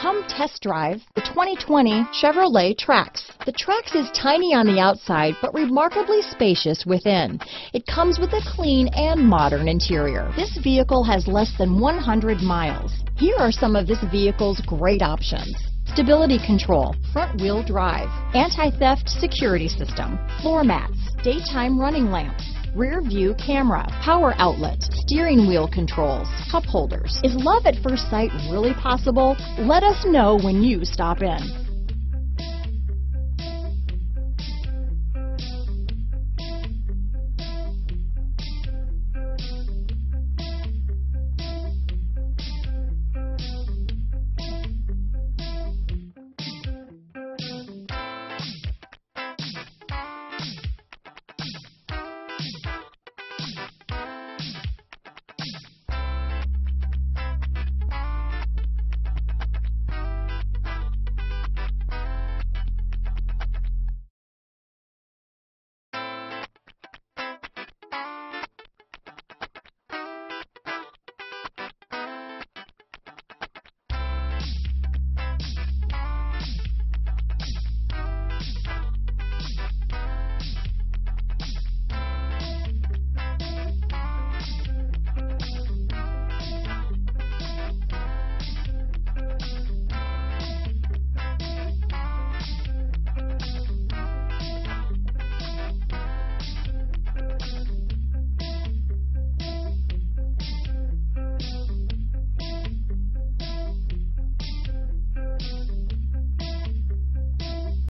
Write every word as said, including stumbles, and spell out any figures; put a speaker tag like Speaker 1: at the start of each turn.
Speaker 1: Come test drive the twenty twenty Chevrolet Trax. The Trax is tiny on the outside, but remarkably spacious within. It comes with a clean and modern interior. This vehicle has less than one hundred miles. Here are some of this vehicle's great options: stability control, front wheel drive, anti-theft security system, floor mats, daytime running lamps, rear view camera, power outlet, steering wheel controls, cup holders. Is love at first sight really possible? Let us know when you stop in.